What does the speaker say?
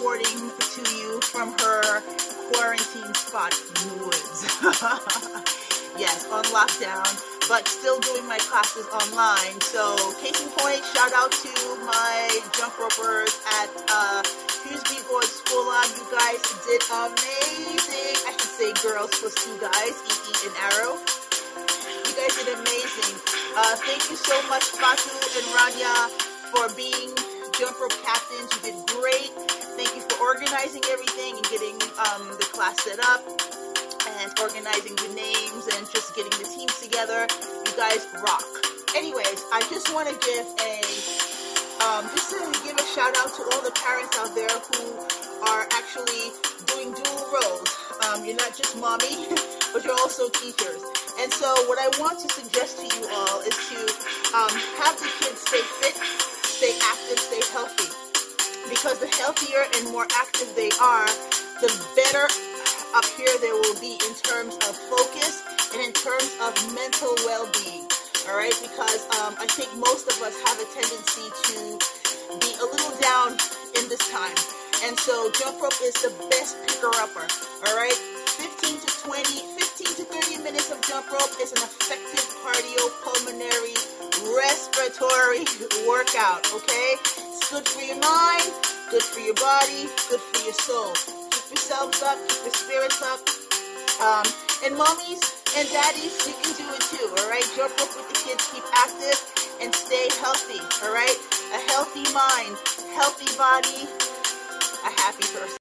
reporting to you from her quarantine spot in the woods. Yes, on lockdown, but still doing my classes online. So, case in point, shout out to my jump ropers at Frisbee Boys Full On. You guys did amazing. I should say girls plus two guys, E and Arrow. You guys did amazing. Thank you so much, Fatu and Rania, for being jump rope captains. You did great. Thank you for organizing everything and getting the class set up and organizing the names and just getting the teams together. You guys rock. Anyways, I just want to give a shout out to all the parents out there who are actually doing dual roles. You're not just mommy, but you're also teachers. And so what I want to suggest to you all is to have the kids stay fit, stay active, stay healthy. Because the healthier and more active they are, the better up here they will be in terms of focus and in terms of mental well-being. All right, because I think most of us have a tendency to be a little down in this time. And so jump rope is the best picker-upper. All right, 15 to 30 minutes of jump rope is an effective cardiopulmonary respiratory workout. Okay, it's good for your mind, good for your body, good for your soul. Keep yourselves up, keep your spirits up. And mommies and daddies, you can do it too, all right? Jump rope with the kids, keep active, and stay healthy, all right? A healthy mind, healthy body, a happy person.